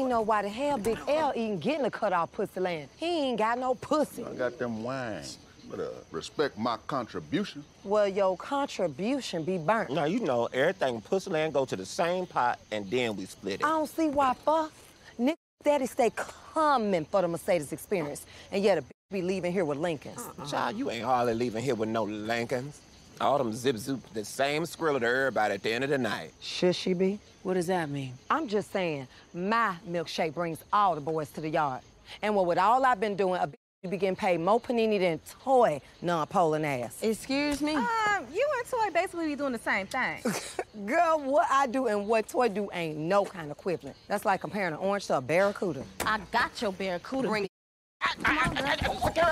know why the hell Big L even getting a cut-off pussy land. He ain't got no pussy. I got them wines. Better respect my contribution. Well, your contribution be burnt. Now, you know, everything pussy land go to the same pot, and then we split it. I don't see why, fuck. Nick Daddy stay coming for the Mercedes experience, and yet a bitch be leaving here with Lincolns. Child, you ain't hardly leaving here with no Lincolns. All them zip-zoop, the same squirrel to everybody at the end of the night. Should she be? What does that mean? I'm just saying, my milkshake brings all the boys to the yard. And with all I've been doing, a bitch be getting paid more panini than Toy non-polling ass. Excuse me? You and Toy basically be doing the same thing. Girl, what I do and what Toy do ain't no kind of equivalent. That's like comparing an orange to a barracuda. I got your barracuda. Bring Come on, girl.